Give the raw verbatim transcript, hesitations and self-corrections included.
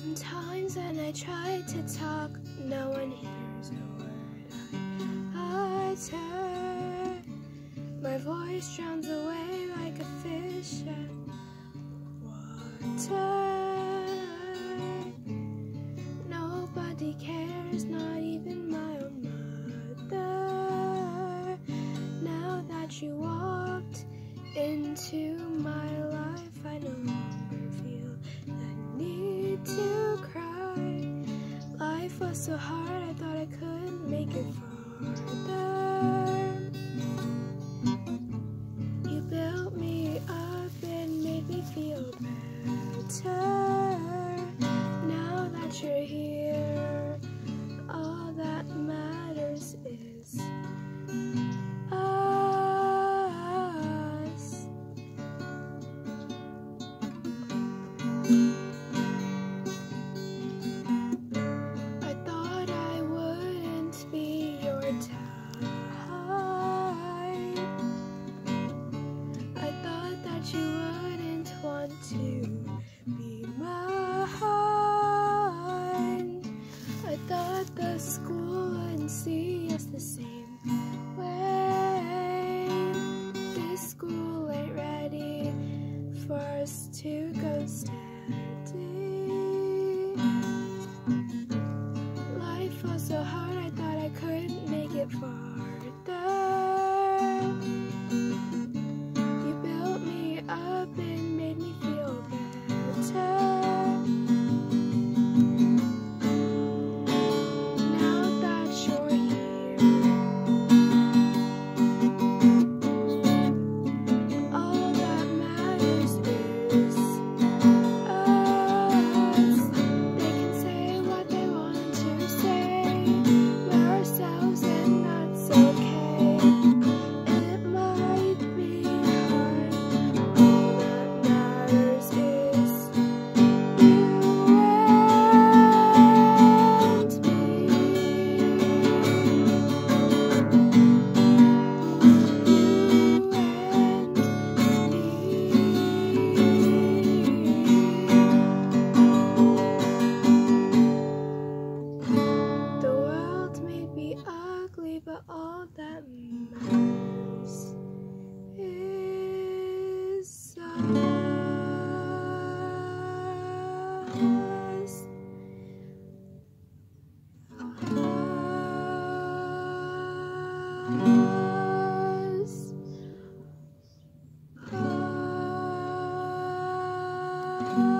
Sometimes when I try to talk, no one hears a word I utter. My voice drowns away like a fish at water. Nobody cares, not even my own mother. Now that you walked into my life, I no longer feel the need to cry. Life was so hard, I thought I couldn't make it farther. You built me up and made me feel better. Now that you're here, all that matters is us. I thought I wouldn't be your type. I thought that you wouldn't want to be mine. I thought the school wouldn't see us the same way. This school ain't ready for us to go steady. Life was so hard, I thought I couldn't make it farther. You built me up and made me feel better. Now that you're here, all that matters is us. They can say what they want to say. We're ourselves and that's okay. It might be hard. All that matters is you and me. The world may be ugly, but all that matters is us. Us. Us.